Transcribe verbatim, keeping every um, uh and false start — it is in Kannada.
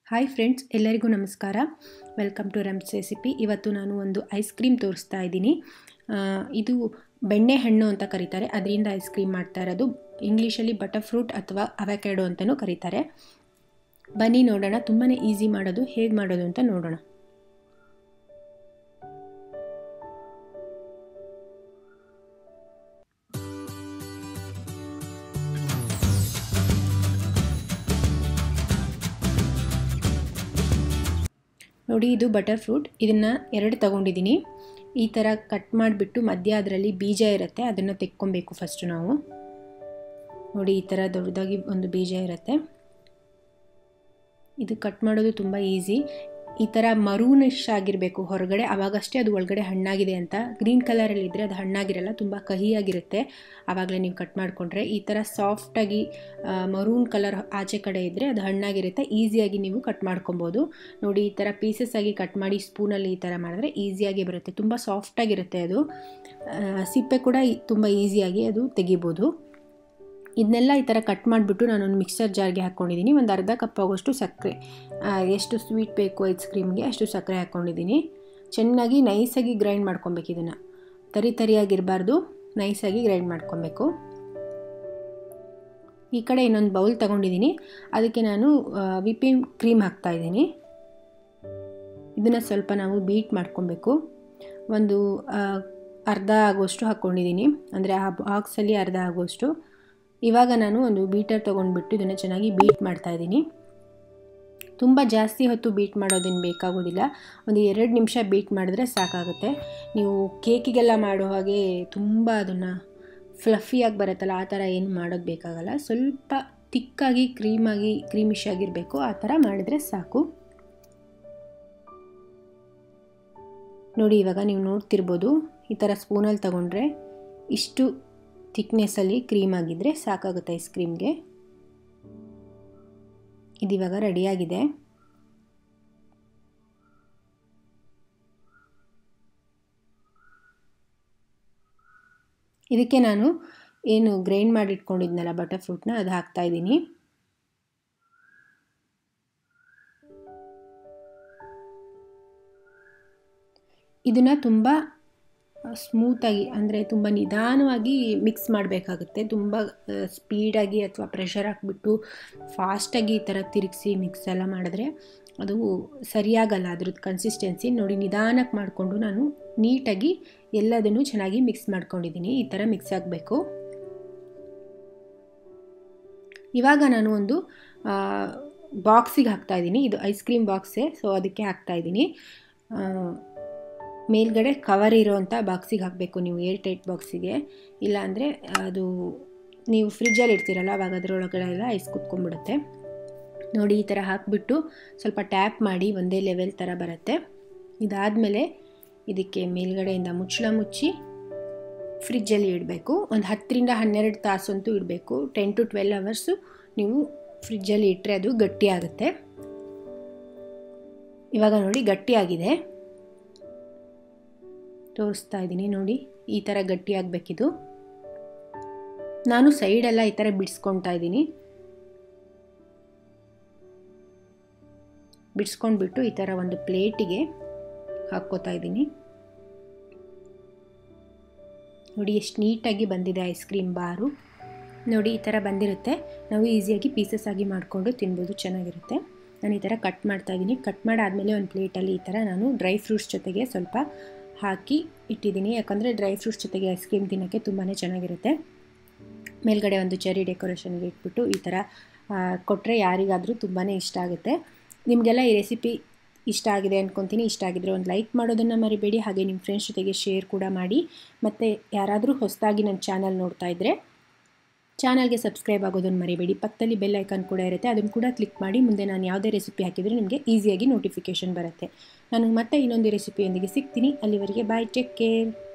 ಹಾಯ್ ಫ್ರೆಂಡ್ಸ್, ಎಲ್ಲರಿಗೂ ನಮಸ್ಕಾರ. ವೆಲ್ಕಮ್ ಟು ರಮ್ಸ್ ರೆಸಿಪಿ. ಇವತ್ತು ನಾನು ಒಂದು ಐಸ್ ಕ್ರೀಮ್ ತೋರಿಸ್ತಾ ಇದ್ದೀನಿ. ಇದು ಬೆಣ್ಣೆ ಹಣ್ಣು ಅಂತ ಕರೀತಾರೆ, ಅದರಿಂದ ಐಸ್ ಕ್ರೀಮ್ ಮಾಡ್ತಾ ಇರೋದು. ಇಂಗ್ಲೀಷಲ್ಲಿ ಬಟರ್ ಫ್ರೂಟ್ ಅಥವಾ ಅವಕ್ಯಾಡೋ ಅಂತಲೂ ಕರೀತಾರೆ. ಬನ್ನಿ ನೋಡೋಣ, ತುಂಬಾ ಈಸಿ ಮಾಡೋದು, ಹೇಗೆ ಮಾಡೋದು ಅಂತ ನೋಡೋಣ. ನೋಡಿ, ಇದು ಬಟರ್ ಫ್ರೂಟ್. ಇದನ್ನು ಎರಡು ತಗೊಂಡಿದ್ದೀನಿ. ಈ ಥರ ಕಟ್ ಮಾಡಿಬಿಟ್ಟು ಮಧ್ಯ ಅದರಲ್ಲಿ ಬೀಜ ಇರುತ್ತೆ, ಅದನ್ನು ತೆಕ್ಕೊಬೇಕು ಫಸ್ಟು ನಾವು. ನೋಡಿ, ಈ ಥರ ದೊಡ್ಡದಾಗಿ ಒಂದು ಬೀಜ ಇರುತ್ತೆ. ಇದು ಕಟ್ ಮಾಡೋದು ತುಂಬ ಈಸಿ. ಈ ಥರ ಮರೂನಿಶ್ ಆಗಿರಬೇಕು ಹೊರಗಡೆ, ಆವಾಗಷ್ಟೇ ಅದು ಒಳಗಡೆ ಹಣ್ಣಾಗಿದೆ ಅಂತ. ಗ್ರೀನ್ ಕಲರಲ್ಲಿದ್ದರೆ ಅದು ಹಣ್ಣಾಗಿರಲ್ಲ, ತುಂಬ ಕಹಿಯಾಗಿರುತ್ತೆ. ಆವಾಗಲೇ ನೀವು ಕಟ್ ಮಾಡಿಕೊಂಡ್ರೆ. ಈ ಥರ ಸಾಫ್ಟಾಗಿ ಮರೂನ್ ಕಲರ್ ಆಚೆ ಕಡೆ ಇದ್ದರೆ ಅದು ಹಣ್ಣಾಗಿರುತ್ತೆ. ಈಸಿಯಾಗಿ ನೀವು ಕಟ್ ಮಾಡ್ಕೊಬೋದು. ನೋಡಿ, ಈ ಥರ ಪೀಸಸ್ ಆಗಿ ಕಟ್ ಮಾಡಿ ಸ್ಪೂನಲ್ಲಿ ಈ ಥರ ಮಾಡಿದ್ರೆ ಈಸಿಯಾಗಿ ಬರುತ್ತೆ. ತುಂಬ ಸಾಫ್ಟಾಗಿರುತ್ತೆ ಅದು. ಸಿಪ್ಪೆ ಕೂಡ ತುಂಬ ಈಸಿಯಾಗಿ ಅದು ತೆಗಿಬೋದು. ಇದನ್ನೆಲ್ಲ ಈ ಥರ ಕಟ್ ಮಾಡಿಬಿಟ್ಟು ನಾನೊಂದು ಮಿಕ್ಸರ್ ಜಾರ್ಗೆ ಹಾಕ್ಕೊಂಡಿದ್ದೀನಿ. ಒಂದು ಅರ್ಧ ಕಪ್ ಆಗೋಷ್ಟು ಸಕ್ಕರೆ, ಎಷ್ಟು ಸ್ವೀಟ್ ಬೇಕು ಐಸ್ ಕ್ರೀಮ್ಗೆ ಅಷ್ಟು ಸಕ್ಕರೆ ಹಾಕ್ಕೊಂಡಿದ್ದೀನಿ. ಚೆನ್ನಾಗಿ ನೈಸಾಗಿ ಗ್ರೈಂಡ್ ಮಾಡ್ಕೊಬೇಕು. ಇದನ್ನು ತರಿ ತರಿಯಾಗಿರಬಾರ್ದು, ನೈಸಾಗಿ ಗ್ರೈಂಡ್ ಮಾಡ್ಕೊಬೇಕು. ಈ ಕಡೆ ಇನ್ನೊಂದು ಬೌಲ್ ತೊಗೊಂಡಿದ್ದೀನಿ, ಅದಕ್ಕೆ ನಾನು ವಿಪಿಂಗ್ ಕ್ರೀಮ್ ಹಾಕ್ತಾಯಿದ್ದೀನಿ. ಇದನ್ನು ಸ್ವಲ್ಪ ನಾವು ಬೀಟ್ ಮಾಡ್ಕೊಬೇಕು. ಒಂದು ಅರ್ಧ ಆಗೋಷ್ಟು ಹಾಕ್ಕೊಂಡಿದ್ದೀನಿ, ಅಂದರೆ ಆ ಬಾಕ್ಸಲ್ಲಿ ಅರ್ಧ ಆಗೋಷ್ಟು. ಇವಾಗ ನಾನು ಒಂದು ಬೀಟರ್ ತೊಗೊಂಡ್ಬಿಟ್ಟು ಇದನ್ನು ಚೆನ್ನಾಗಿ ಬೀಟ್ ಮಾಡ್ತಾಯಿದ್ದೀನಿ. ತುಂಬ ಜಾಸ್ತಿ ಹೊತ್ತು ಬೀಟ್ ಮಾಡೋದೇನು ಬೇಕಾಗೋದಿಲ್ಲ, ಒಂದು ಎರಡು ನಿಮಿಷ ಬೀಟ್ ಮಾಡಿದ್ರೆ ಸಾಕಾಗುತ್ತೆ. ನೀವು ಕೇಕಿಗೆಲ್ಲ ಮಾಡೋ ಹಾಗೆ ತುಂಬ ಅದನ್ನು ಫ್ಲಫಿಯಾಗಿ ಬರುತ್ತಲ್ಲ, ಆ ಥರ ಏನು ಮಾಡೋದು ಬೇಕಾಗಲ್ಲ. ಸ್ವಲ್ಪ ತಿಕ್ಕಾಗಿ ಕ್ರೀಮಾಗಿ ಕ್ರೀಮಿಶ್ ಆಗಿರಬೇಕು, ಆ ಥರ ಮಾಡಿದರೆ ಸಾಕು. ನೋಡಿ, ಇವಾಗ ನೀವು ನೋಡ್ತಿರ್ಬೋದು, ಈ ಥರ ಸ್ಪೂನಲ್ಲಿ ತಗೊಂಡ್ರೆ ಇಷ್ಟು ಥಿಕ್ನೆಸ್ಸಲ್ಲಿ ಕ್ರೀಮ್ ಆಗಿದ್ದರೆ ಸಾಕಾಗುತ್ತೆ ಐಸ್ ಕ್ರೀಮ್ಗೆ. ಇದಿವಾಗ ರೆಡಿಯಾಗಿದೆ. ಇದಕ್ಕೆ ನಾನು ಏನು ಗ್ರೈಂಡ್ ಮಾಡಿ ಇಟ್ಕೊಂಡಿದ್ನಲ್ಲ ಬಟರ್ ಫ್ರೂಟ್ನ, ಅದು ಹಾಕ್ತಾಯಿದ್ದೀನಿ. ಇದನ್ನು ತುಂಬ ಸ್ಮೂತಾಗಿ, ಅಂದರೆ ತುಂಬ ನಿಧಾನವಾಗಿ ಮಿಕ್ಸ್ ಮಾಡಬೇಕಾಗುತ್ತೆ. ತುಂಬ ಸ್ಪೀಡಾಗಿ ಅಥವಾ ಪ್ರೆಷರ್ ಹಾಕ್ಬಿಟ್ಟು ಫಾಸ್ಟಾಗಿ ಈ ಥರ ತಿರುಗಿಸಿ ಮಿಕ್ಸ್ ಎಲ್ಲ ಮಾಡಿದ್ರೆ ಅದು ಸರಿಯಾಗಲ್ಲ ಅದ್ರದ್ದು ಕನ್ಸಿಸ್ಟೆನ್ಸಿ. ನೋಡಿ, ನಿಧಾನಕ್ಕೆ ಮಾಡಿಕೊಂಡು ನಾನು ನೀಟಾಗಿ ಎಲ್ಲದನ್ನು ಚೆನ್ನಾಗಿ ಮಿಕ್ಸ್ ಮಾಡ್ಕೊಂಡಿದ್ದೀನಿ. ಈ ಥರ ಮಿಕ್ಸ್ ಆಗಬೇಕು. ಇವಾಗ ನಾನು ಒಂದು ಬಾಕ್ಸಿಗೆ ಹಾಕ್ತಾಯಿದ್ದೀನಿ. ಇದು ಐಸ್ ಕ್ರೀಮ್ ಬಾಕ್ಸೇ, ಸೊ ಅದಕ್ಕೆ ಹಾಕ್ತಾಯಿದ್ದೀನಿ. ಮೇಲ್ಗಡೆ ಕವರ್ ಇರೋವಂಥ ಬಾಕ್ಸಿಗೆ ಹಾಕಬೇಕು ನೀವು, ಏರ್ ಟೈಟ್ ಬಾಕ್ಸಿಗೆ. ಇಲ್ಲಾಂದರೆ ಅದು ನೀವು ಫ್ರಿಜ್ಜಲ್ಲಿ ಇಡ್ತೀರಲ್ಲ, ಆವಾಗ ಅದರೊಳಗಡೆ ಎಲ್ಲ ಐಸ್ ಕುತ್ಕೊಂಡ್ಬಿಡುತ್ತೆ. ನೋಡಿ, ಈ ಥರ ಹಾಕಿಬಿಟ್ಟು ಸ್ವಲ್ಪ ಟ್ಯಾಪ್ ಮಾಡಿ ಒಂದೇ ಲೆವೆಲ್ ಥರ ಬರುತ್ತೆ. ಇದಾದಮೇಲೆ ಇದಕ್ಕೆ ಮೇಲ್ಗಡೆಯಿಂದ ಮುಚ್ಚಳ ಮುಚ್ಚಿ ಫ್ರಿಜ್ಜಲ್ಲಿ ಇಡಬೇಕು. ಒಂದು ಹತ್ತರಿಂದ ಹನ್ನೆರಡು ತಾಸಂತೂ ಇಡಬೇಕು. ಟೆನ್ ಟು ಟ್ವೆಲ್ ಅವರ್ಸು ನೀವು ಫ್ರಿಜ್ಜಲ್ಲಿ ಇಟ್ಟರೆ ಅದು ಗಟ್ಟಿಯಾಗುತ್ತೆ. ಇವಾಗ ನೋಡಿ, ಗಟ್ಟಿಯಾಗಿದೆ. ತೋರಿಸ್ತಾ ಇದ್ದೀನಿ ನೋಡಿ, ಈ ಥರ ಗಟ್ಟಿಯಾಗಬೇಕಿದು. ನಾನು ಸೈಡೆಲ್ಲ ಈ ಥರ ಬಿಡಿಸ್ಕೊಳ್ತಾ ಇದ್ದೀನಿ. ಬಿಡಿಸ್ಕೊಂಡ್ಬಿಟ್ಟು ಈ ಥರ ಒಂದು ಪ್ಲೇಟಿಗೆ ಹಾಕ್ಕೋತಾ ಇದ್ದೀನಿ. ನೋಡಿ, ಎಷ್ಟು ನೀಟಾಗಿ ಬಂದಿದೆ ಐಸ್ ಕ್ರೀಮ್ ಬಾರು. ನೋಡಿ, ಈ ಥರ ಬಂದಿರುತ್ತೆ. ನಾವು ಈಸಿಯಾಗಿ ಪೀಸಸ್ ಆಗಿ ಮಾಡಿಕೊಂಡು ತಿನ್ಬೋದು, ಚೆನ್ನಾಗಿರುತ್ತೆ. ನಾನು ಈ ಥರ ಕಟ್ ಮಾಡ್ತಾ ಇದ್ದೀನಿ. ಕಟ್ ಮಾಡಾದಮೇಲೆ ಒಂದು ಪ್ಲೇಟಲ್ಲಿ ಈ ಥರ ನಾನು ಡ್ರೈ ಫ್ರೂಟ್ಸ್ ಜೊತೆಗೆ ಸ್ವಲ್ಪ ಹಾಕಿ ಇಟ್ಟಿದ್ದೀನಿ. ಯಾಕಂದರೆ ಡ್ರೈ ಫ್ರೂಟ್ಸ್ ಜೊತೆಗೆ ಐಸ್ ಕ್ರೀಮ್ ತಿನ್ನೋಕ್ಕೆ ತುಂಬಾ ಚೆನ್ನಾಗಿರುತ್ತೆ. ಮೇಲ್ಗಡೆ ಒಂದು ಚೆರಿ ಡೆಕೋರೇಷನ್ಗೆ ಇಟ್ಬಿಟ್ಟು ಈ ಥರ ಕೊಟ್ಟರೆ ಯಾರಿಗಾದರೂ ತುಂಬಾ ಇಷ್ಟ ಆಗುತ್ತೆ. ನಿಮಗೆಲ್ಲ ಈ ರೆಸಿಪಿ ಇಷ್ಟ ಆಗಿದೆ ಅಂದ್ಕೊತೀನಿ. ಇಷ್ಟ ಆಗಿದ್ರೆ ಒಂದು ಲೈಕ್ ಮಾಡೋದನ್ನು ಮರಿಬೇಡಿ. ಹಾಗೆ ನಿಮ್ಮ ಫ್ರೆಂಡ್ಸ್ ಜೊತೆಗೆ ಶೇರ್ ಕೂಡ ಮಾಡಿ. ಮತ್ತು ಯಾರಾದರೂ ಹೊಸದಾಗಿ ನನ್ನ ಚಾನಲ್ ನೋಡ್ತಾ ಇದ್ದರೆ ಚಾನಲ್ಗೆ ಸಬ್ಸ್ಕ್ರೈಬ್ ಆಗೋದನ್ನು ಮರಿಬೇಡಿ. ಪಕ್ಕದಲ್ಲಿ ಬೆಲ್ ಐಕಾನ್ ಕೂಡ ಇರುತ್ತೆ, ಅದನ್ನು ಕೂಡ ಕ್ಲಿಕ್ ಮಾಡಿ. ಮುಂದೆ ನಾನು ಯಾವುದೇ ರೆಸಿಪಿ ಹಾಕಿದರೆ ನಿಮಗೆ ಈಸಿಯಾಗಿ ನೋಟಿಫಿಕೇಷನ್ ಬರುತ್ತೆ. ನಾನು ಮತ್ತೆ ಇನ್ನೊಂದು ರೆಸಿಪಿಯೊಂದಿಗೆ ಸಿಗ್ತೀನಿ. ಅಲ್ಲಿವರೆಗೆ ಬಾಯ್, ಟೇಕ್ ಕೇರ್.